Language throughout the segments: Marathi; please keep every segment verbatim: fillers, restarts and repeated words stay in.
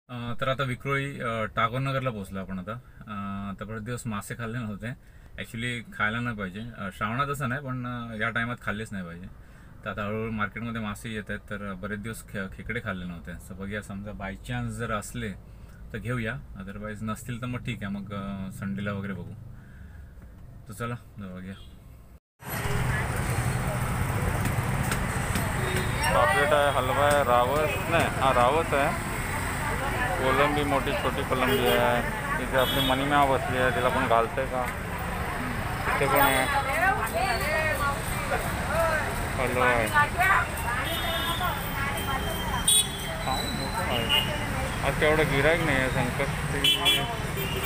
अ, तर आता विक्रोळी अ, टागोरनगरला पोहोचलो आपण आता. अ, तर बरेच दिवस मासे खाल्ले नव्हते. ॲक्च्युली खायला नाही पाहिजे, अ, श्रावणात असं नाही, पण अ, या टायमात खाल्लेच नाही पाहिजे. तर आता हळूहळू मार्केटमध्ये मासे येत आहेत, तर बरेच दिवस खे खेकडे खाल्ले नव्हते. तर बघूया, समजा बाय चान्स जर असले तर घेऊया, अदरवाईज नसतील तर मग ठीक आहे, मग संडेला वगैरे बघू. तर चला बघूया. पापलेट आहे, हलवा आहे, रावस नाही हा रावस आहे, कोलंबी मोठी छोटी कोलंबी आहे. इथे आपली मनी मॅ बसली आहे, तिला पण घालते का? इथे पण आहे, हलवा आहे. आज तेवढं गिराईक नाही आहे, संकष्टी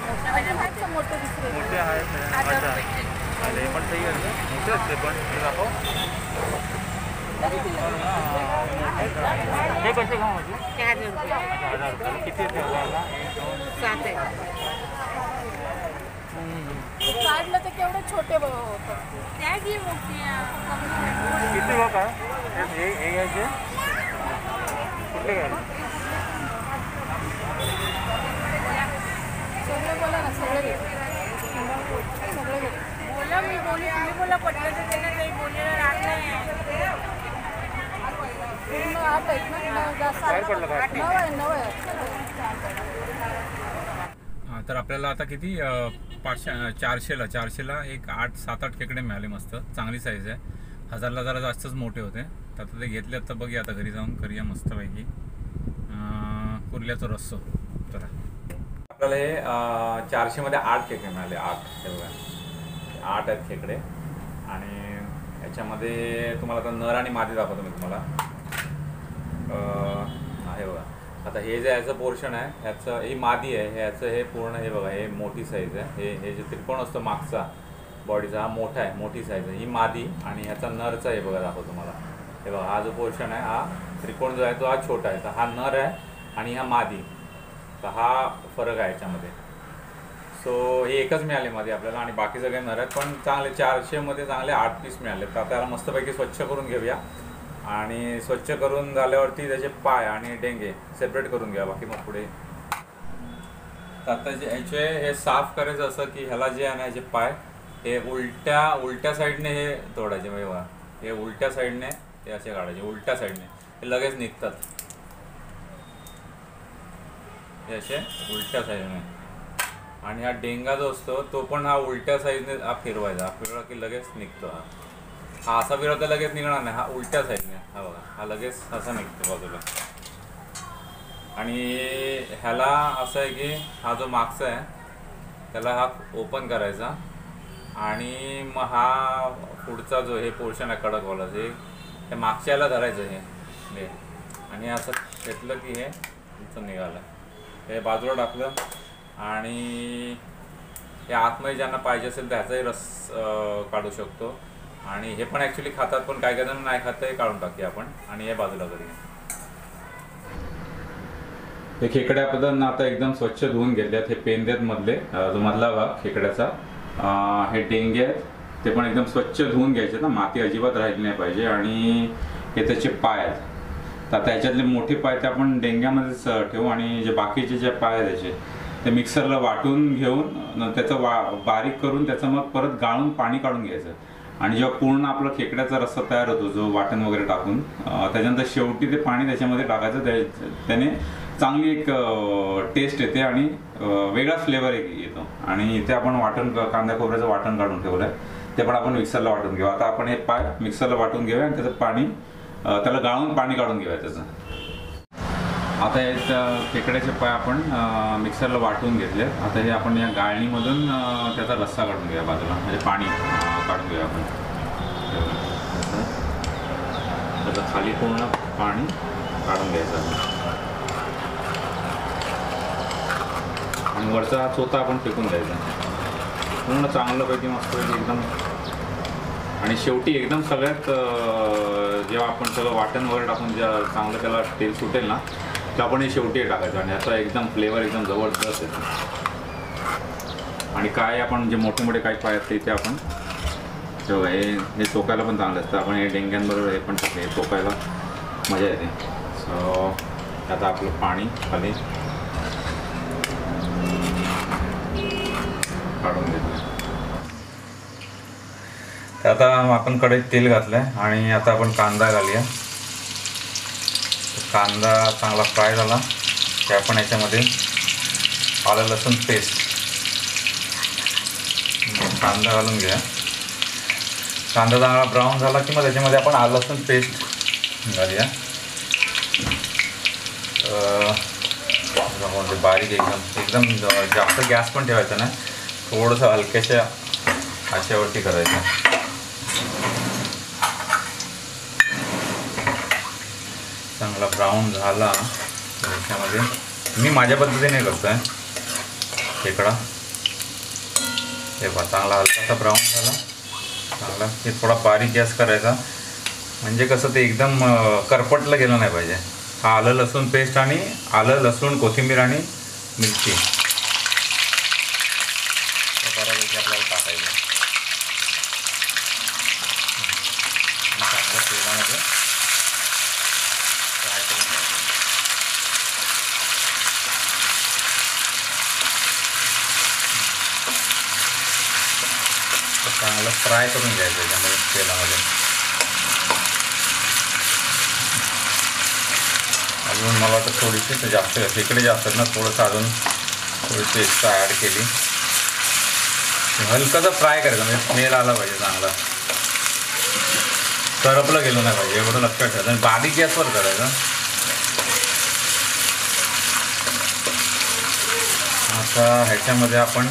मोठे आहेत. अच्छा, अरे पण सही आहे, मोठे असते पण हे दाखव. हे कसे खाऊ माझी? हजार रुपये किती ठेवायला? सात आहे. काढलं तर केवढे छोटे होतं. त्या घे मोठी किती लोक आहे हे हे घ्यायचे? कुठले घ्यायचे? सगळे बोला ना, सगळे सगळे बोला. मी बोली, तुम्ही बोला पटलं तर त्यांना काही बोलायला राग नाही. पूर्ण आठ आहेत ना, जास्त नऊ आहे नऊ आहे. तर आपल्याला आता किती अ, पाचशे चारशेला चारशेला एक आठ सात आठ खेकडे मिळाले, मस्त चांगली साईज आहे. हजारला जरा जास्तच मोठे होते, तर आता ते घेतले. आता बघूया, आता घरी जाऊन करूया मस्तपैकी कुर्ल्याचा रस्सो. तर आपल्याला हे चारशेमध्ये आठ खेकडे मिळाले, आठ हे बघा, आठ आहेत खेकडे. आणि याच्यामध्ये तुम्हाला आता नर आणि मादी दाखवतो मी तुम्हाला. आहे बघा, आता हे जे याचं पोर्शन आहे, ह्याचं ही मादी आहे, ह्याचं हे पूर्ण हे बघा, हे मोठी साईज आहे. हे हे जे त्रिकोण असतो मागचा बॉडीचा, हा मोठा आहे, मोठी साईज आहे ही मादी. आणि ह्याचा नरचा हे बघा दाखवतो तुम्हाला. हे बघा, हा जो पोर्शन आहे, हा त्रिकोण जो आहे तो हा छोटा आहे, तर हा नर आहे आणि हा मादी. तर हा फरक आहे याच्यामध्ये. सो हे एकच मिळाले मादी आपल्याला, आणि बाकी सगळे नर आहेत, पण चांगले चारशेमध्ये चांगले आठ पीस मिळाले. तर आता याला मस्तपैकी स्वच्छ करून घेऊया, आणि स्वच्छ करून झाल्यावरती त्याचे पाय आणि डेंगे सेपरेट करून घ्या, बाकी मग पुढे. तर आता जे ह्याचे हे साफ करायचं असं की ह्याला जे आहे ना, ह्याचे पाय हे उलट्या उलट्या साईडने हे तोडायचे. म्हणजे बघा, हे उलट्या साईडने हे असे काढायचे, उलट्या साईडने हे लगेच निघतात. हे असे उलट्या साईडने. आणि हा डेंगा जो असतो तो पण हा उलट्या साईडने हा फिरवायचा, हा फिरवला की लगेच निघतो. हा हा असा फिरवता लगेच निघणार नाही, हा उलट्या साईडने. हा बघा, हा लगेच असा निघतो बाजूला. आणि ह्याला असं आहे की हा जो मागचा आहे त्याला हा ओपन करायचा, आणि मग हा पुढचा जो हे पोर्शन आहे कडकवाला, हे हे मागच्याला धरायचं हे, आणि असं घेतलं की हे तुमचं निघालं. हे बाजूला टाकलं, आणि हे आतमध्ये ज्यांना पाहिजे असेल तर ह्याचाही रस काढू शकतो. आणि हे पण ॲक्च्युली खातात, पण काही काही जण नाही खात, हे काढून टाकूया आपण. आणि हे बाजूला करूया. हे खेकड्या पद्धतीनं आता एकदम स्वच्छ धुवून घेतल्यात. हे पेंद्यात मधले जो मधला भाग खेकड्याचा, हे डेंगे आहेत, ते पण एकदम स्वच्छ धुवून घ्यायचे ना, माती अजिबात राहिली नाही पाहिजे. आणि हे त्याचे पाय आहेत, तर आता ह्याच्यातले मोठे पाय ते आपण डेंग्यामध्येच ठेवू, आणि जे बाकीचे जे पाय आहेत त्याचे ते मिक्सरला वाटून घेऊन त्याचं वा बारीक करून त्याचं मग परत गाळून पाणी काढून घ्यायचं. आणि जेव्हा पूर्ण आपला खेकड्याचा रस्सा तयार होतो, जो वाटण वगैरे टाकून, त्याच्यानंतर शेवटी ते पाणी त्याच्यामध्ये टाकायचं. त्या त्याने चांगली एक टेस्ट येते आणि वेगळा फ्लेवर एक येतो. आणि इथे आपण वाटण, कांदा खोबऱ्याचं वाटण काढून ठेवलं आहे, ते पण आपण मिक्सरला वाटून घेऊ. आता आपण हे पाय मिक्सरला वाटून घेऊया, आणि त्याचं पाणी त्याला गाळून पाणी काढून घेऊया त्याचं. आता हे खेकड्याचे पाय आपण मिक्सरला वाटून घेतले. आता हे आपण या गाळणीमधून त्याचा रस्सा काढून घेऊया बाजूला, म्हणजे पाणी काढून घेऊया आपण. त्याचं खाली पूर्ण पाणी काढून घ्यायचं, आणि वरचा हा चोथा आपण फेकून द्यायचा. पूर्ण चांगल्यापैकी मस्तपैकी एकदम. आणि शेवटी एकदम सगळ्यात जेव्हा आपण सगळं वाटण वगैरे टाकून जेव्हा चांगलं त्याला तेल सुटेल ना, तर आपण हे शेवटी टाकायचं, आणि याचा एकदम फ्लेवर एकदम जबरदस्त येतो. आणि काय आपण जे मोठे मोठे काही पाय असते ते आपण तेव्हा हे हे चोकायला पण चांगलं असतं. आपण हे डेंग्यांबरोबर हे पण हे चोकायला मजा येते. सो आता आपलं पाणी खाली काढून घेतलं. तर आता आपण कढईत तेल घातलंय आणि आता आपण कांदा घालूया. कांदा चांगला फ्राय झाला की आपण याच्यामध्ये आलं लसूण पेस्ट कांदा घालून घ्या. कांदा चांगला ब्राऊन झाला की मग त्याच्यामध्ये आपण आलं लसूण पेस्ट घालूया. म्हणजे बारीक एकदम एकदम जास्त गॅस पण ठेवायचा नाही, थोडंसं हलक्याशा आचेवरती करायचं. चांगला ब्राऊन झाला त्याच्यामध्ये मी माझ्या पद्धतीने करतो आहे खेकडा. हे बघा चांगला हलकासा ब्राऊन झाला चांगला की थोडा बारीक गॅस करायचा, म्हणजे कसं ते एकदम करपटलं गेलं नाही पाहिजे. हा आलं लसूण पेस्ट आणि आलं लसूण कोथिंबीर आणि मिरची बऱ्यापैकी आपल्याला टाकायचं. चांगलं तेलामध्ये फ्राय करून घ्यायचं. चांगलं फ्राय करून घ्यायचं त्याच्यामध्ये तेलामध्ये. अजून मला वाटतं थोडीशी जास्त खेकडे जास्त आहेत ना, थोडंसं अजून थोडीशी एक्स्ट्रा ॲड केली. हलकासा फ्राय करायचा म्हणजे स्मेल आला पाहिजे चांगला, करपलं गेलं नाही पाहिजे एवढं लक्षात ठेवायचं. आणि बारीक गॅसवर करायचं. आता ह्याच्यामध्ये आपण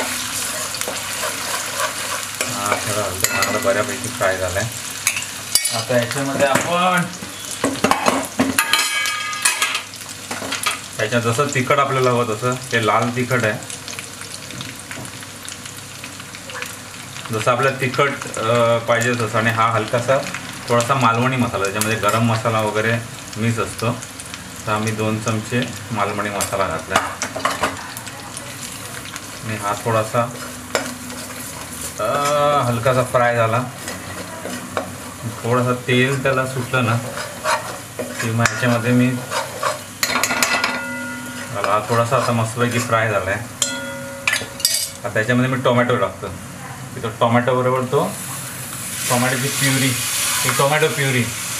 हा थोडं हलकं चांगलं बऱ्यापैकी फ्राय झालं आहे. आता ह्याच्यामध्ये आपण ह्याच्यात जसं तिखट आपल्याला हवं तसं ते लाल तिखट आहे. जसं आपल्याला तिखट पाहिजे तसं. आणि हा हलकासा थोडासा मालवणी मसाला, त्याच्यामध्ये गरम मसाला वगैरे मिक्स असतो. तर आम्ही दोन चमचे मालवणी मसाला घातला आणि हा थोडासा हलकासा फ्राय झाला. थोडंसं तेल त्याला सुटलं ना की मग ह्याच्यामध्ये मी हा थोडासा आता मस्तपैकी फ्राय झाला आहे. आता त्याच्यामध्ये मी टोमॅटो टाकतो. तो टोमॅटो बरोबर तो टोमॅटोची प्युरी ती टोमॅटो प्युरी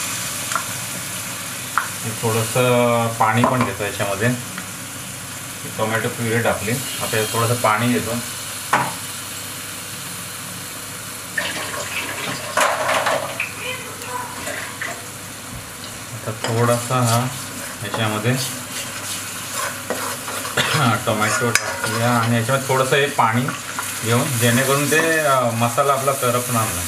थोडंसं पाणी पण घेतो याच्यामध्ये. टोमॅटो प्युरी टाकली. आता थोडंसं पाणी घेतो. आता थोडासा हा याच्यामध्ये टोमॅटो टाकूया आणि याच्यामध्ये थोडंसं हे पाणी घेऊन जेणेकरून ते मसाला आपला करपणार नाही.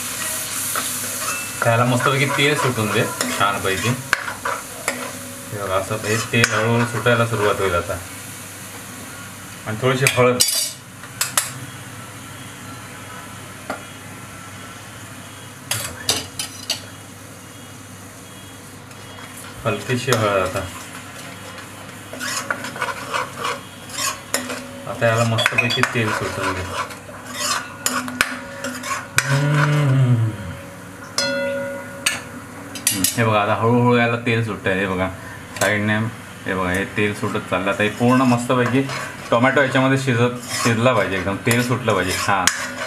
त्याला मस्तपैकी तेल सुटून दे छानपैकी. हे बघा असं हे तेल हळूहळू सुटायला सुरुवात होईल आता. आणि थोडीशी हळद हलकीशी हळद आता. आता याला मस्तपैकी तेल सुटून दे. हे बघा आता हळूहळू याला तेल सुटतं आहे. हे बघा साईडने हे बघा हे तेल सुटत चाललं. आता हे पूर्ण मस्तपैकी टोमॅटो याच्यामध्ये शिजत शिजला पाहिजे, एकदम तेल सुटलं पाहिजे छान.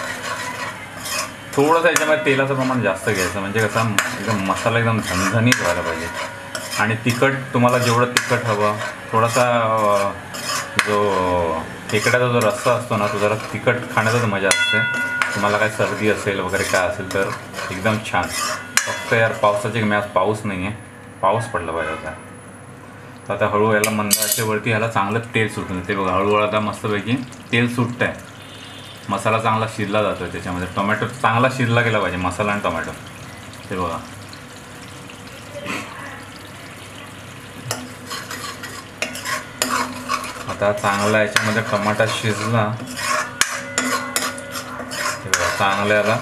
थोडंसं याच्यामध्ये तेलाचं प्रमाण जास्त घ्यायचं म्हणजे कसं एकदम मसाला एकदम झणझणीत व्हायला पाहिजे. आणि तिखट तुम्हाला जेवढं तिखट हवं, थोडासा जो खेकड्याचा जो रस्सा असतो ना तो जरा तिखट खाण्यातच मजा असते. तुम्हाला काय सर्दी असेल वगैरे काय असेल तर एकदम छान. फक्त यार पावसाची मी आज पाऊस नाही आहे, पाऊस पडला पाहिजे होता. तर आता हळूहळू याला मंदाचेवरती ह्याला चांगलं तेल सुटून येते. बघा हळूहळू आता मस्तपैकी तेल सुटतं आहे. मसाला चांगला शिजला जातो आहे त्याच्यामध्ये. टोमॅटो चांगला शिजला गेला पाहिजे मसाला आणि टोमॅटो. ते बघा आता चांगला याच्यामध्ये टमाटा शिजला. चांगलं याला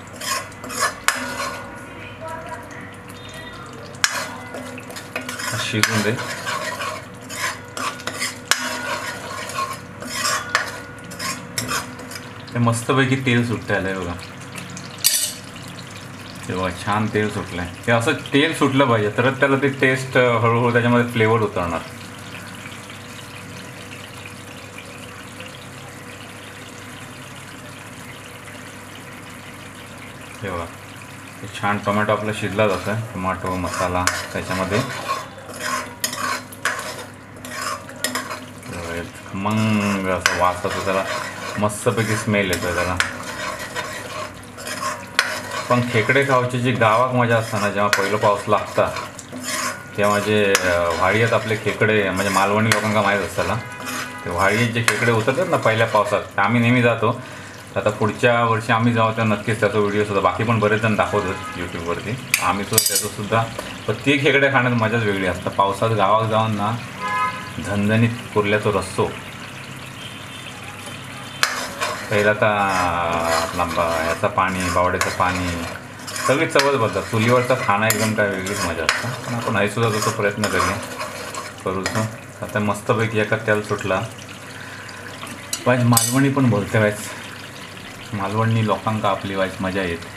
शिजून दे. ते मस्तपैकी तेल सुटतं आलंय बघा. तेव्हा छान तेल सुटलं आहे. ते असं तेल सुटलं पाहिजे तरच त्याला ते टेस्ट हळूहळू त्याच्यामध्ये फ्लेवर उतरणार. तेव्हा ते छान टोमॅटो आपला शिजला जातं. टोमॅटो मसाला त्याच्यामध्ये मग असं वास येतो त्याला, मस्तपैकी स्मेल येतो त्याला. पण खेकडे खावची जी गावात मजा असताना जेव्हा पहिलं पाऊस लागता तेव्हा जे व्हाळीत आपले खेकडे म्हणजे मालवणी लोकांना माहीत असताना ते व्हाळीत जे खेकडे उतरतात ना पहिल्या पावसात आम्ही नेहमी जातो. आता पुढच्या वर्षी आम्ही जाऊ तेव्हा नक्कीच त्याचा व्हिडिओसुद्धा बाकी पण बरेच जण दाखवतात यूट्यूबवरती. आम्ही तो त्याचंसुद्धा पण ते खेकडे खाण्यात मजाच वेगळी असतं. पावसात गावात जाऊन ना झणझणीत कुर्ल्याचा रस्सो पहिला तर आपला ह्याचं पाणी बावड्याचं पाणी सगळी चवच बघतात. चुलीवरचा खाणं एकदम काय वेगळीच मजा असतं. पण आपण आईसुद्धा तसं प्रयत्न करूया करूचो. आता मस्तपैकी एका तेल सुटला वाईज मालवणी पण बोलते वाईज मालवणी लोकांका आपली वाईज मजा येते.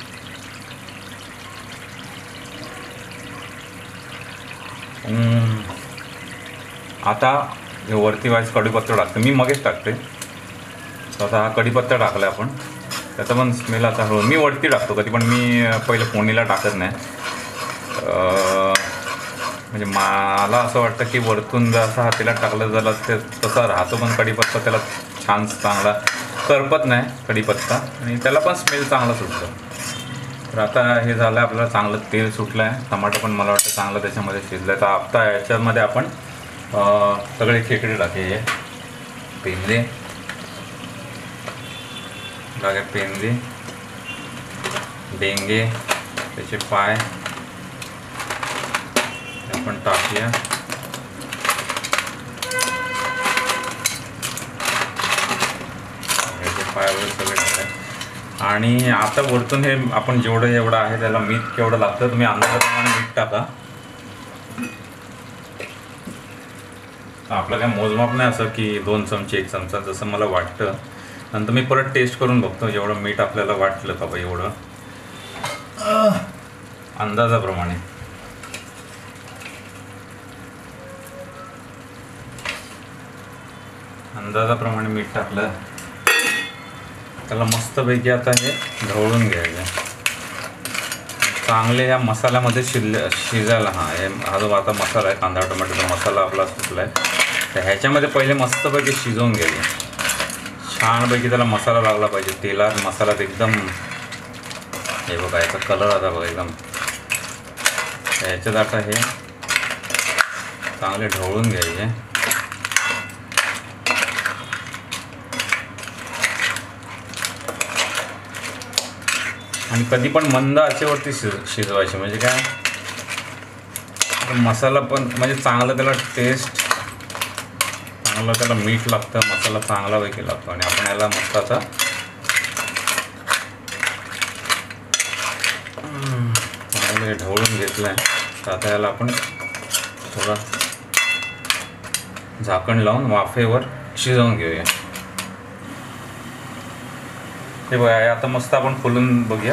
आता हे वरती वाईज कढीपत्ता टाकते मी मगेच टाकते. तर आता हा कढीपत्ता टाकला आपण त्याचा पण स्मेल आता हळू मी वरती टाकतो कधी पण मी पहिलं फोडणीला टाकत नाही. म्हणजे मला असं वाटतं की वरतून जसं हातीला टाकलं झालं ते तसा राहतो पण कढीपत्ता त्याला छान चांगला करपत नाही कढीपत्ता आणि त्याला पण स्मेल चांगला सुटतो. तर आता हे झालं आपल्याला चांगलं तेल सुटलं आहे. टमाटर पण मला वाटतं चांगलं त्याच्यामध्ये शिजलं आहे. तर आता याच्यामध्ये आपण सगळे खेकडे टाके पेंदे लागे पेंदे डेंगे त्याचे पाय आपण टाकूया. ह्याचे पाय वगैरे सगळे टाकले आणि आता वरतून हे आपण जेवढं एवढं आहे त्याला मीठ केवढं लागतं तुम्ही अंदाजाप्रमाणे मीठ टाका. आपलं काय मोजमाप नाही असं की दोन चमचे एक चमचा जसं मला वाटतं. नंतर मी परत टेस्ट करून बघतो जेवढं मीठ आपल्याला वाटलं का बाई एवढं अंदाजाप्रमाणे. अंदाजाप्रमाणे मीठ टाकलं त्याला मस्तपैकी आता हे ढवळून घ्यायचं चांगले ह्या मसाल्यामध्ये शिजले शिजायला. हां हे हा जो आता मसाला आहे कांदा टोमॅटोचा मसाला आपला सुटला आहे तर ह्याच्यामध्ये पहिले मस्तपैकी शिजवून घ्यायचे. छानपैकी त्याला मसाला लागला पाहिजे तेलात मसाल्यात एकदम. हे बघा याचा कलर आता बघा एकदम ह्याच्यात आता हे चांगले ढवळून घ्यायचे. आणि कधी पण मंद आचेवरती शिज शिजवायचे म्हणजे काय मसाला पण म्हणजे चांगलं त्याला टेस्ट चांगलं त्याला मीठ लागतं मसाला चांगलापैकी लागतो. आणि आपण याला मस्त आता चांगलं ढवळून घेतलं आहे. तर आता याला आपण थोडं झाकण लावून वाफेवर शिजवून घेऊया. हे बघा आता मस्त आपण खोलून बघूया.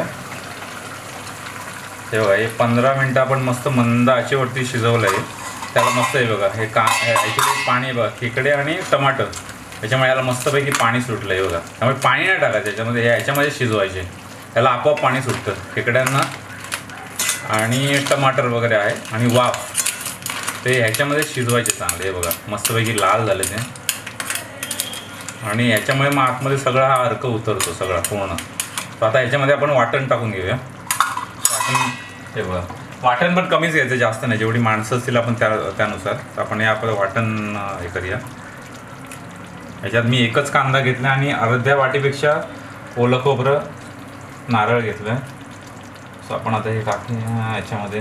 हे बघा हे पंधरा मिनटं आपण मस्त मंद आचेवरती शिजवलं आहे. त्याला मस्त आहे बघा हे का ॲक्च्युली पाणी बघा खेकडे आणि टमाटर याच्यामुळे याला मस्तपैकी पाणी सुटलं आहे बघा. त्यामुळे पाणी नाही टाकायचं त्याच्यामध्ये हे ह्याच्यामध्ये शिजवायचे. त्याला आपोआप पाणी सुटतं खेकड्यांना आणि टमाटर वगैरे आहे आणि वाफ ते ह्याच्यामध्ये शिजवायचे चांगले. हे बघा मस्तपैकी लाल झाले ते आणि ह्याच्यामुळे मग आतमध्ये सगळा हा अर्क उतरतो सगळा पूर्ण. तर आता ह्याच्यामध्ये आपण वाटण टाकून घेऊया. वाटण हे बघा वाटण पण कमीच घ्यायचं जास्त नाही जेवढी माणसं असतील आपण त्या त्यानुसार. तर आपण हे आपलं वाटण हे करूया. ह्याच्यात मी एकच कांदा घेतला आणि अर्ध्या वाटीपेक्षा ओलं खोबरं नारळ घेतलं आहे. सो आपण आता हे टाकूया ह्याच्यामध्ये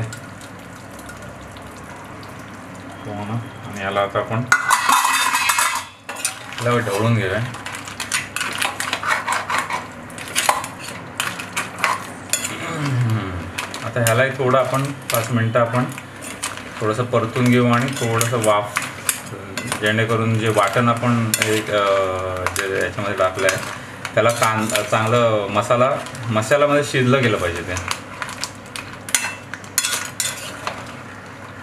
आणि याला आता आपण याला ढवळून घेऊया. आता ह्यालाही थोडं आपण पाच मिनटं आपण थोडंसं परतून घेऊ आणि थोडंसं वाफ जेणेकरून जे वाटण आपण एक जे याच्यामध्ये टाकलं आहे त्याला कां चांगलं मसाला मसाल्यामध्ये शिजलं गेलं पाहिजे ते.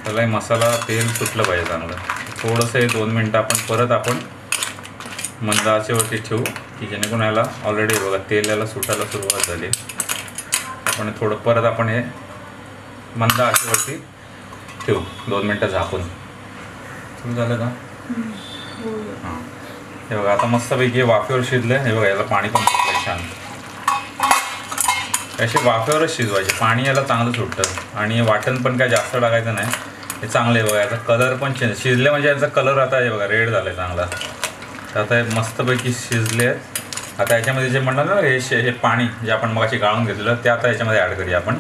त्याला मसाला तेल सुटलं पाहिजे चांगलं. थोडंसं हे दोन मिनटं आपण परत आपण मंद आचेवरती ठेवू की जेणेकरून याला ऑलरेडी बघा तेल याला सुटायला सुरुवात झाली. आपण थोडं परत आपण हे मंद आचेवरती ठेवू दोन मिनटं झाकून. सुरू झालं का? हां हे बघा आता मस्तपैकी वाफेवर शिजलं. हे बघा याला पाणी पण सुटलं छान. असे वाफेवरच शिजवायचे. पाणी याला चांगलं सुटतं आणि वाटण पण काय जास्त टाकायचं नाही. हे चांगलं आहे बघा. याचा कलर पण चेंज शिजले म्हणजे याचा कलर आता हे बघा रेड झाला आहे चांगला. तर आता हे मस्तपैकी शिजले आहेत. आता याच्यामध्ये जे म्हणलं ना हे शे हे पाणी जे आपण मगाशी गाळून घेतलेलं ते आता याच्यामध्ये ॲड करूया आपण.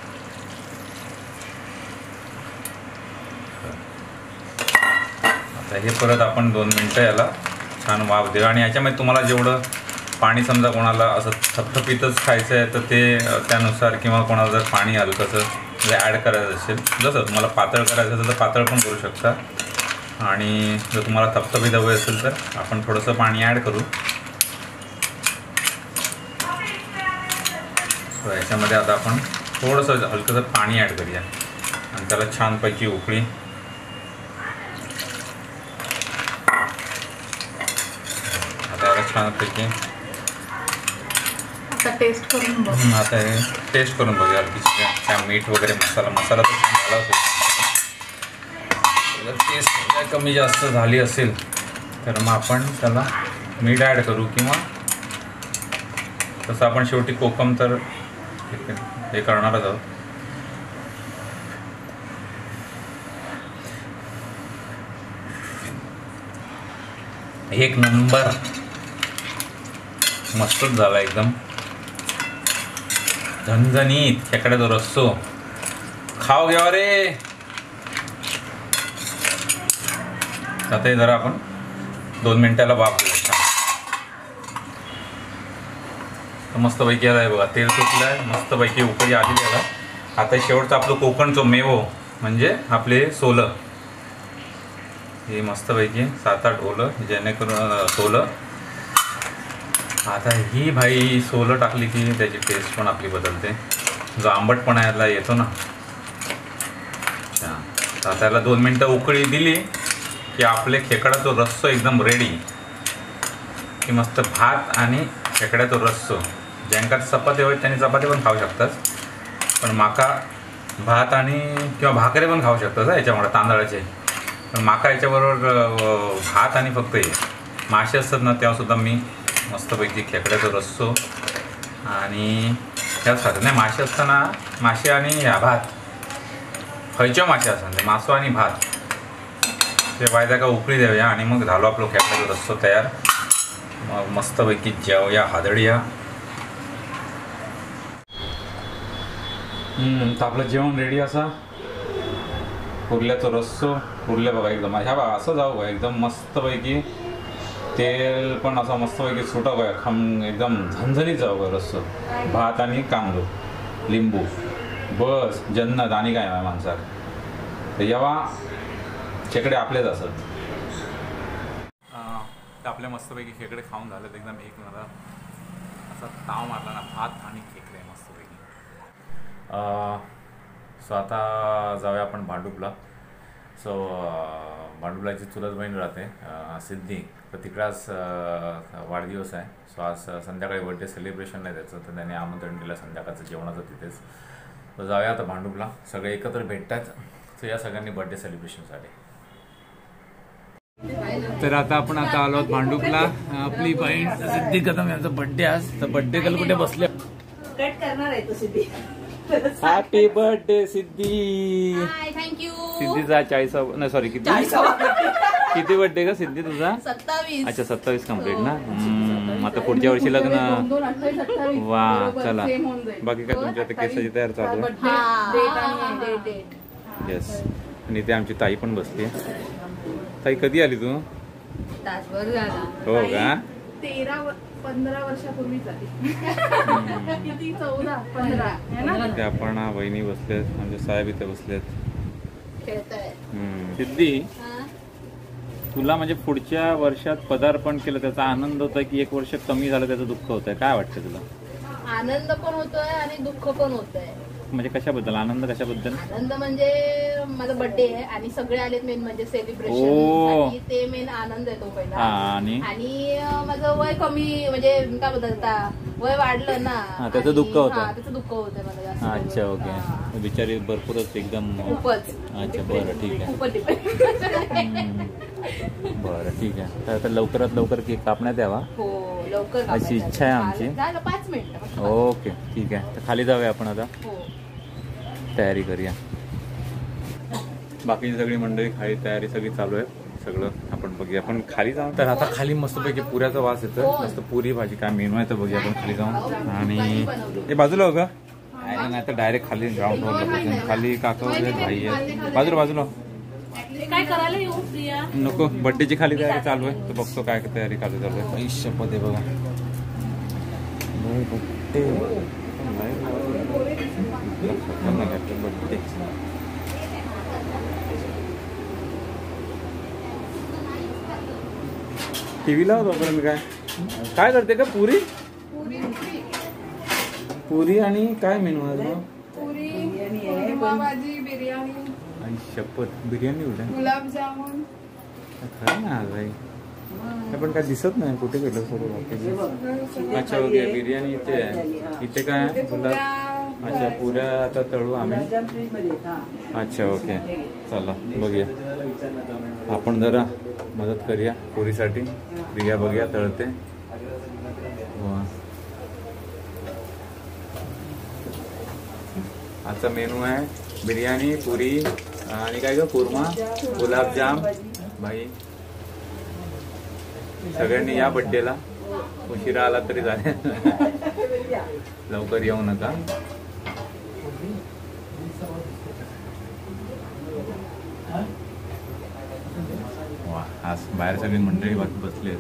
आता हे परत आपण दोन मिनटं याला छान वाफ देऊ. आणि याच्यामध्ये तुम्हाला जेवढं पाणी समजा कोणाला असं थपथपीतच खायचं आहे तर ते त्यानुसार किंवा कोणाला जर पाणी हलकंसं जर ॲड करायचं असेल जसं तुम्हाला पातळ करायचं असेल तर पातळ पण करू शकता. आणि जर तुम्हाला थपथपीत हवं असेल तर आपण थोडंसं पाणी ॲड करू. तर याच्यामध्ये आता आपण थोडंसं हलकंसं पाणी ॲड करूया आणि त्याला छानपैकी उकळी. आता याला छानपैकी आता टेस्ट करून बघ. आता हे टेस्ट करून बघूया की काय मीठ वगैरे मसाला मसाला तर छान झाला असेल. जर टेस्ट काय कमी जास्त झाली असेल तर मग आपण त्याला मीठ ॲड करू किंवा तसं आपण शेवटी कोकम तर हे करणारच आहोत. एक नंबर मस्तच झाला एकदम झणझणीत. खेकड्याचा रस्सो खाऊ घ्यावा रे. आता हे जरा आपण दोन मिनिटाला वाफ देऊ. मस्तपैकी आला आहे बघा. तेल सुटलं आहे मस्तपैकी उकळी आलेली आहे. आता शेवटचं आपलं कोकणचं मेवो म्हणजे आपले सोलं. हे मस्तपैकी सात आठ ओलं जेणेकरून सोलं. आता ही भाई सोलं टाकली की त्याची टेस्ट पण आपली बदलते. जो आंबटपणा याला येतो ना. अच्छा आता याला दोन मिनटं उकळी दिली की आपले खेकडाचा रस्सो एकदम रेडी. की मस्त भात आणि खेकड्याचा रस्सो. ज्यांका चपाती होईल त्यांनी चपाती पण खाऊ शकतात पण माका भात आणि किंवा भाकरी पण खाऊ शकतात याच्यामुळे तांदळाचे. पण माका याच्याबरोबर भात आणि फक्त हे मासे असतात ना तेव्हासुद्धा मी मस्तपैकी खेकड्याचा रस्सो आणि त्याच खातात. नाही मासे असताना मासे आणि ह्या भात खयच्या मासे असतात ते मासो आणि भात ते वायदा का उकळी देऊया आणि मग झालो आपलं खेकड्याचा रस्सो तयार. मग मस्तपैकी जेवूया हादळूया. तर आपलं जेवण रेडी असा. कुर्ल्याचं रस्सो कुर्ल्या बघा एकदम ह्या बघा असं जाऊ बघा एकदम मस्तपैकी. तेल पण असा मस्तपैकी सुटा बघा खम एकदम झणझणीत जाऊ बघा रस्सो. भात आणि कांदो लिंबू बस जन्नत आणि काय आहे माणसात. तर यावा खेकडे आपलेच असत. तर आपल्या मस्तपैकी खेकडे खाऊन झालेत एकदम एक मला असा ताव मारला ना. भात आणि खेकडे मस्तपैकी. सो आता जाऊया आपण भांडुपला. सो भांडुपलाची चुलत बहीण राहते सिद्धी. तर तिकडाच वाढदिवस आहे. सो आज संध्याकाळी बड्डे सेलिब्रेशन आहे त्याचं. तर त्याने आमंत्रण दिलं संध्याकाळचं जेवणाचं तिथेच. तर जाऊया आता भांडुपला. सगळे एकत्र भेटतात. तर या सगळ्यांनी बड्डे सेलिब्रेशनसाठी. तर आता आपण आता आलो आहोत भांडुपला. आपली बहीण सिद्धी कदम यांचा बड्डे आज. तर बड्डे कल कुठे बसले. कट करणार आहे तो Siddhi. Happy birthday Siddhi. Thank you. सिद्धीचा चाळीस नाही सॉरी किती किती बर्थडे का सिद्धी तुझा. सत्तावीस. अच्छा सत्तावीस कम्प्लीट ना. आता पुढच्या वर्षी लग्न. वा चला बाकी काय तुमच्या आता केसाची तयार चालू आहे. येस आणि इथे आमची ताई पण बसली. ताई कधी आली तू. तासभर झाला. हो का. तेरा पंधरा वर्षापूर्वी झाली. किती चौदा पंधरा. ते आपण वहिनी बसलेत आमचे साहेब इथे बसलेत. सिद्धी तुला म्हणजे पुढच्या वर्षात पदार्पण केलं त्याचा आनंद होता की एक वर्ष कमी झालं त्याचं दुःख होतंय. काय वाटतं तुला. आनंद पण होतोय आणि दुःख पण होतंय. म्हणजे कशाबद्दल आनंद कशाबद्दल? आनंद म्हणजे माझा बर्थडे आहे आणि सगळे आलेत मेन म्हणजे ओ. सेलिब्रेशन ते मेन आनंद आहे तो पहिला. हा आणि आणि अं, माझं वय कमी म्हणजे काय बोलतात वय वाढलं ना. हा, त्याचं आणि- दुःख होतं. हा, त्याचं दुःख होतं मला जास्त. अच्छा हा. ओके. बिचारी भरपूरच एकदम खूपच अच्छा बरं ठीक आहे. खूपच depend. हम्म. बरं ठीक आहे. तर आता लवकरात लवकर केक कापण्यात यावा. हो लवकर अशी कापायचं. इच्छा आहे आमची. चालेल, झालं पाच मिनिटं फक्त. ओके ठीक आहे. तर खाली जाऊया आपण आता हो तयारी करूया. बाकी सगळी मंडळी खाली तयारी सगळी चालू आहे. सगळं आपण बघूया. आपण खाली जाऊन तर आता खाली मस्तपैकी पुऱ्याचा वास येतो. मस्त पुरी भाजी काय मेनू आहे तर बघूया आपण खाली जाऊन. आणि हे बाजूला हो का नाही तर डायरेक्ट खाली ग्राउंड फ्लोअरला खाली काका वगैरे भाई आहे. बाजूला बाजूला काय करायला येऊ प्रिया? नको. बड्डेची खाली तयारी चालू आहे तर बघतो काय तयारी खाली चालू आहे. शपथ आहे बघा. बड्डे टीव्ही लावतो आपण. मी काय काय करते का पुरी पुरी आणि काय मेनू आहे भाजी बिर्याणी आणि शपथ बिर्याणी उद्या गुलाबजामुन खरं ना आज आहे पण काय दिसत नाही कुठे गेलो सर्व. अच्छा ओके बिर्याणी इथे आहे. इथे काय आहे? गुलाब अच्छा पुऱ्या आता तळू आम्ही. अच्छा ओके चला बघूया आपण जरा मदत करूया पुरीसाठी. प्रिया बघूया तळते. वा. आजचा मेनू आहे बिर्याणी पुरी आणि काय ग कुर्मा गुलाबजाम. भाई सगळ्यांनी या बड्डेला. उशिरा आला तरी चालेल लवकर येऊ नका. वा आज बाहेर सगळी मंडळी बसले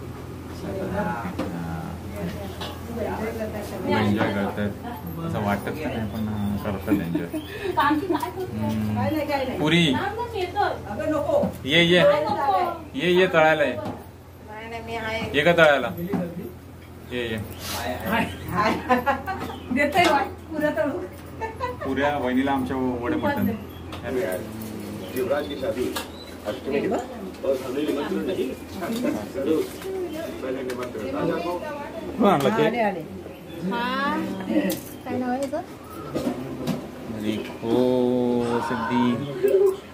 एन्जॉय करतात. असं वाटत नाही पण करतात एन्जॉय. पुरी ये ये ये ये तळायला ये ये का तळायला ये ये पुऱ्या वहिनीला आमच्या वडे मटण. युवराज की शादी अष्टमी के बाद और हमें निमंत्रण नहीं जरूर पहले निमंत्रण राजा को कोण आणला केक? हा काय नाव आहे याचं? हो सिद्धी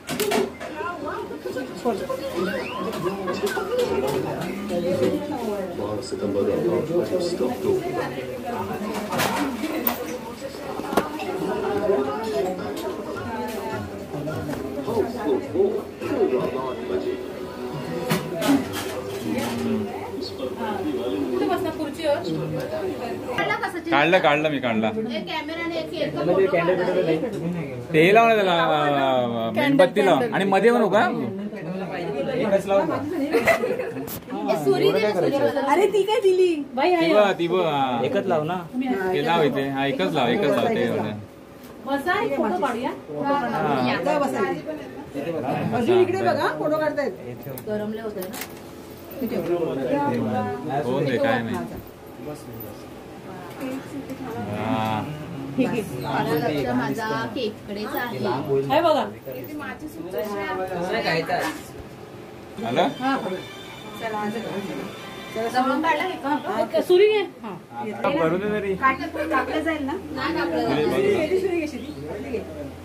बारह सितंबर और स्टॉप टू कुठे बसणार खुर्चीवर? काढला का सचिन? काढलं काढलं मी काढला. एक कॅमेराने एक एका photo काढला. ते लाव ना त्याला मेणबत्ती लाव आणि मध्ये म्हणू का एकच लाव ना. ए, सुरी दे ना, सुरी वाला. अरे ती काय दिली बाई ती आहे. बघ ती बघ एकच लाव ना. ते लाव इथे. हा एकच लाव एकच लाव ते बसा एक फोटो काढूया. जा बसायची. अजून इकडे बघा फोटो काढतायत. गरमले होते ना. हो दे काय नाही. हा. मला लक्ष माझा केककडेच आहे. आहे बघा. आलं जवळून काढला केक? ओके, सुरी घे. करू दे तरी. कापलं जाईल ना. नाही कापलं. गेली सुरी कशी ती?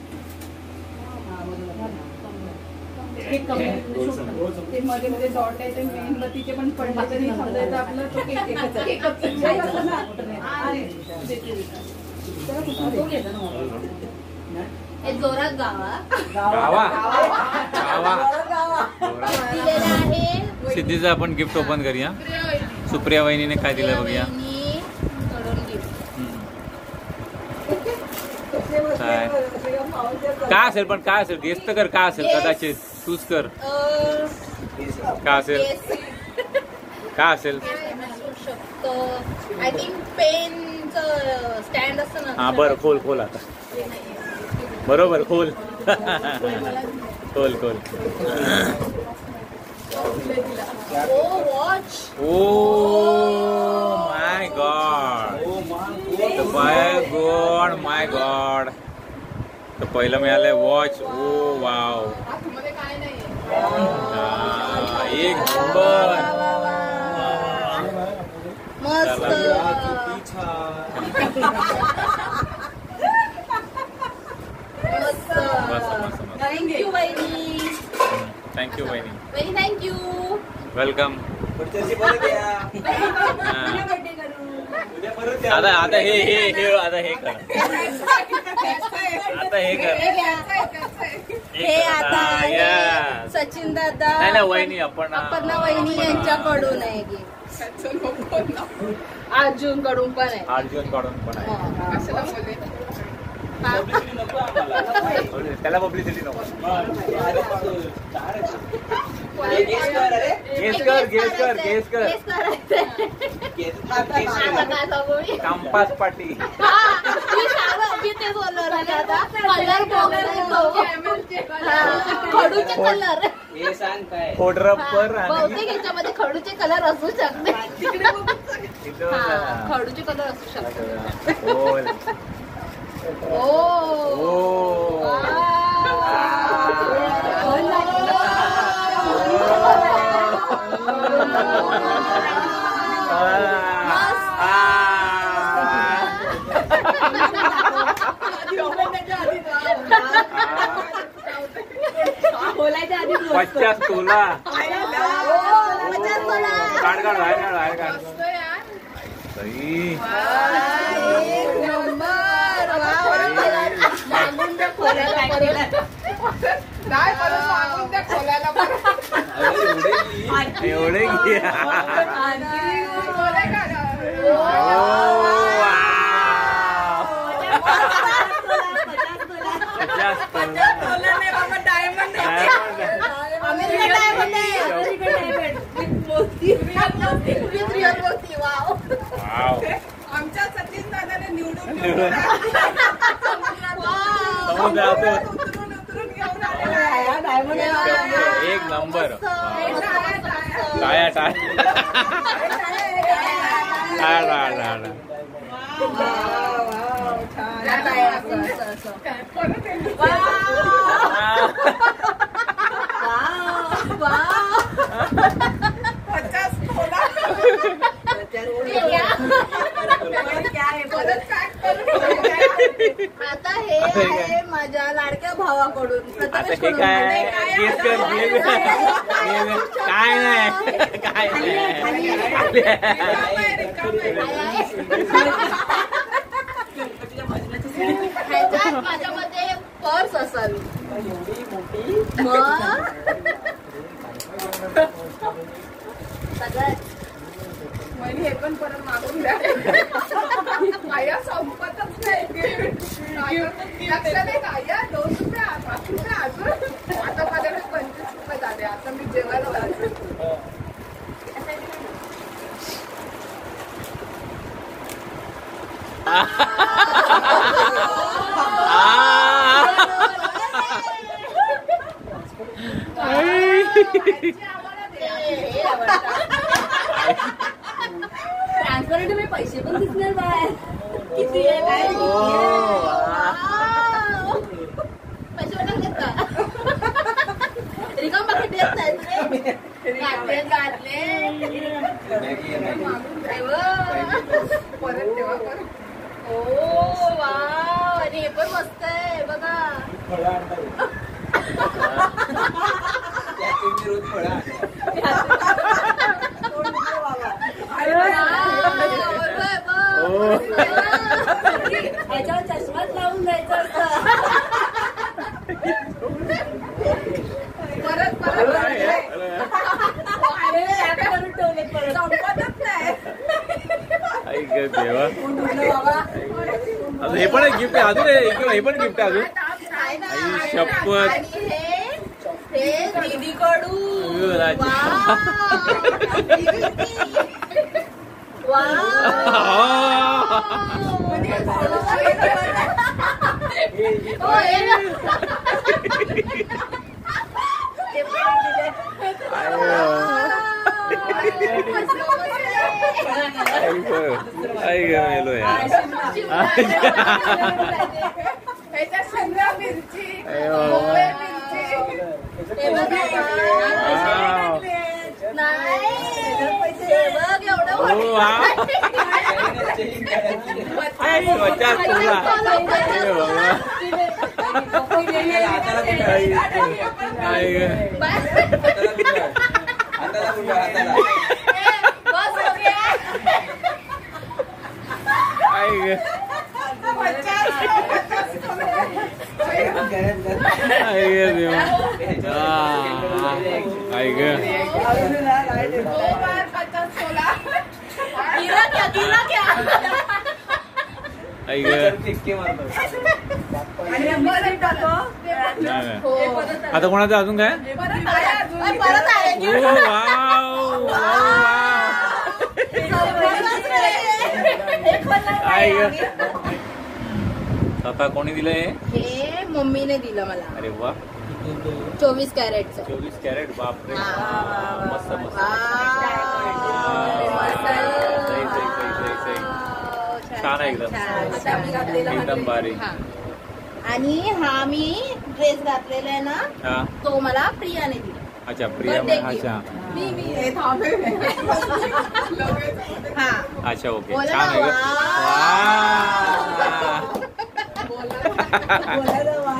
केक कमी. ते मध्ये मध्ये डॉट आहे ते मेणबत्तीचे पण पडले तरी समजायचं आपलं तो केक एकच आहे. एकच आहे ना. आणि तो घेतो ना. हे जोरात गावा गावा गावा दिलेलं आहे. सिद्धीचं आपण गिफ्ट ओपन करूया. सुप्रिया वहिनीने काय दिलं बघूया. वहिनी कडून gift. काय काय असेल पण काय असेल गेस तर कर. काय असेल कदाचित चूज कर. अं, काय असेल yes. काय असेल. काय असू शकतं? आय थिंक पेनचं स्टँड असतं ना. हा बरं खोल खोल आता बरोबर खोल खोल खोल. Oh watch. Oh my god my god my god तर पहिलं मिळालंय वॉच. ओ वाव, आतमध्ये काय नाही हा, एक नंबर. मस्त. मस्त. मस्त मस्त मस्त. थँक्यू वहिनी. थँक्यू वहिनी. वहिनी थँक्यू. वेलकम. आता आता हे हे हे आता हे कर, आता हे कर. हे आता आहे Yes. सचिन दादा नाही ना वहिनी, आपण अपर्णा वहिनी यांच्याकडून आहे की अर्जुन कडून पण आहे. अर्जुन कडून पण आहे. कशाला बोलले त्याला पब्लिसिटी नको. गेस कर गेस कर गेस कर. Guess करायचंय. आता काय सांगू मी? कंपास पाटी. हा, मी सांग- मी ते बोलणार आहे आता. कलर बघ. खडूचे कलर. खोडरप्पर आणि बहुतेक याच्यामध्ये खडूचे कलर असू शकते. हा, खडूचे कलर असू शकते. बोल. ओ ओ. पचास तोला. काढ काढ बाहेर काढ बाहेर काढ. सही. नाही परत मागून त्या खोल्याला एवढे घ्या. पचास तोला. डायमंड अमेरिकन डायमंड आहे. With real मोती. वाव. वाव. आमच्या सचिन दादाने निवडून निवडून. वाव. समुद्रात उतरून उतरून घेऊन आलेला आहे. एक नंबर. मस्त, मस्त, मस्त. टाळ्या टाळ्या टाळ्या टाळ्या. आता आहे असं, असं, असं. परत एकदा. वाव. वाव. पचास खोला परत पॅक करून आता हे आहे माझ्या लाडक्या भावाकडून आता हे प्रथमेशकडून. काय गेस कर गेस कर. काय नाही काय नाही. ह्याच्यात माझ्यामध्ये पर्स असावी. मग सगळ्यात म्हणजे हे पण परत मागून द्या. आया संपतच नाही. लक्ष नाही का आया दोन रुपये पाच रुपये अजून आता माझ्याकडे पंचवीस रुपये झाले. आता मी जेवायला जाते. ट्रान्सफर मी पैसे पण दिसणार बाहेर. किती आहे काय पैसे वाटत का रिकाम बाकी देत नाही गाठले गाठले परत तेव्हा परत ओ वाव. आणि हे पण मस्त आहे बघा. याच्यावर चष्माच लावून जायचं असतं. परत परत करून ठेवले परत. संपतच नाही. आई ग देवा. अजून हे पण एक गिफ्ट आहे. अजून हे हे पण गिफ्ट आहे अजून. आई शपथ. आणि हे हे दीदी कडून. आई ग मेलो यार. हे याच्यात शिमला मिरची अरे वा. भोपळे मिरची हे बघ ना. नाही हे बघ एवढं ओ, वा. आई, त्वचा तुला. अरे बाबा. आई, आई ग. बस हो गया. आई ग. आई ग देवा. हा. आई ग. दो बार पचास सोळा गिरा क्या गिरा क्या. आई ग. आणि परत टाको. नाही, नाही. हो. आता कोणाचं अजून काय? परत आहे अजून. अरे, परत आहे. Oh, wow, wow, wow. सगळंच रे. एक पण नाही आई ग. आहे. आता कोणी दिलं हे? हे मम्मीने दिलं मला अरे वा. चोवीस कॅरेटचं. चोवीस कॅरेट बापरे. हा. मस्त मस्त. वा. मस्त. सही, सही, सही, सही, सही. छान आहे एकदम. छान, छान. एकदम भारी. हा. आणि हा मी ड्रेस घातलेला आहे ना हा. तो मला प्रियाने दिला. अच्छा प्रिया. Birthday अच्छा मी मी हे थांबे. हा अच्छा ओके. बोला छान ना, आहे ग. वा.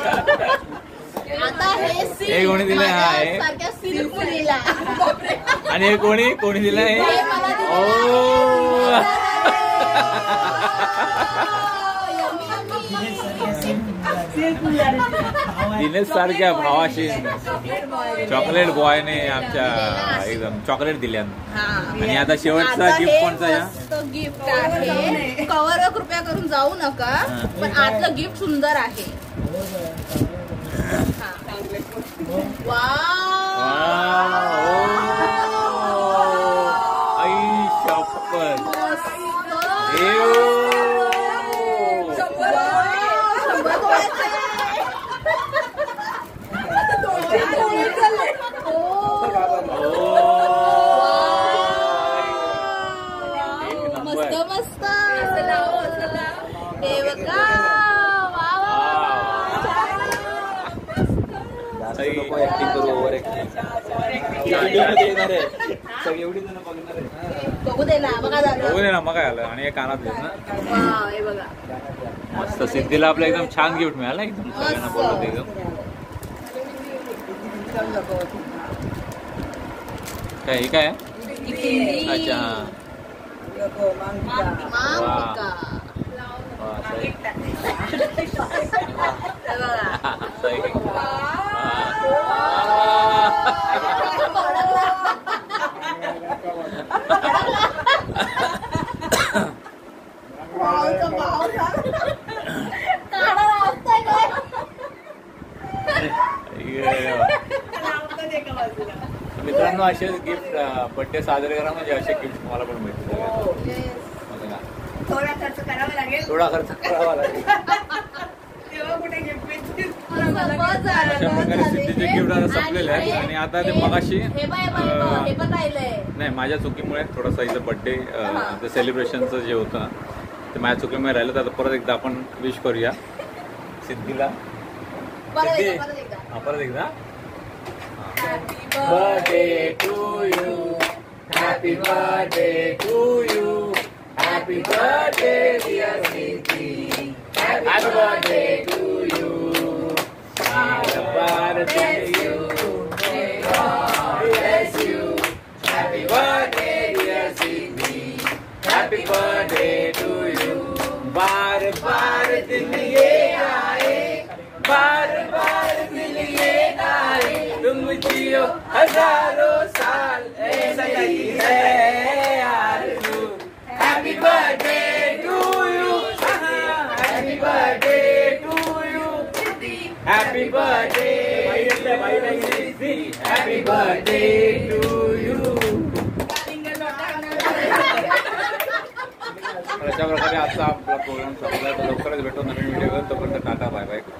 आता हे हे सिल्क कोणी दिलंय? हा, हे. सारख्या सिल्क मुलीला. आणि हे कोणी कोणी दिलं हे? हे मला दिलं. ओ. दिनेश सारख्या भावाशी चॉकलेट बॉयने आमच्या एकदम चॉकलेट दिल्या. हा. आणि आता शेवटचा आता गिफ्ट हे कोणचा या? मस्त गिफ्ट आहे. कवर कृपया करून जाऊ नका पण आतलं गिफ्ट सुंदर आहे. हा. वाव. आई शपथ. एव. शंभर डोळ्याचं आहे. मस्त मस्त हे बघा. वा वा. ऍक्टिंग करू ओव्हर ऍक्टिंग. बघू दे ना बघा झालं. बघू दे ना मग काय आलं. आणि हे कानात घेत ना. वाव, हे बघा मस्त. सिद्धीला आपलं एकदम छान गिफ्ट मिळालं. एकदम सगळ्यांना बोलवत एकदम. काय हे काय? अच्छा हा. मांगिका. वा, सही. हे बघा. सही. भावचं भाव झालं. काढा लावताय काय? मित्रांनो असे गिफ्ट बर्थडे साजरे करा म्हणजे असे गिफ्ट तुम्हाला पण मिळतील. थोडा खर्च करावा लागेल. थोडा खर्च करावा लागेल. तेव्हा कुठे गिफ्ट मिळतील. अशा प्रकारे सिद्धीचे गिफ्ट आता संपलेले आहेत. आणि आता ते मगाशी हे बाय बाय बघ, हे पण राहिलंय. नाही माझ्या चुकीमुळे थोडंसं इथं बर्थडे ते सेलिब्रेशनचं जे होतं ते माझ्या चुकीमुळे राहिलं. तर आता परत एकदा आपण विश करूया सिद्धीला. परत सिद्धी. एकदा, परत एकदा. हा, परत एकदा. Birthday to you. Happy birthday to you. Happy birthday dear Siddhi. Happy birthday to you. Happy birthday you. Bless you. Happy birthday dear Siddhi. Happy birthday to you. बार बार दिन ये आए. बार बार दिन ये आए. तुम जियो हजारों साल. ऐसा ही है यार तू. Happy birthday to you. Happy birthday to you. Happy birthday. Happy birthday to you. अशा प्रकारे आजचा आपला प्रोग्राम संपला. तर लवकरच भेटू नवीन व्हिडिओ. तोपर्यंत टाटा बाय बाय.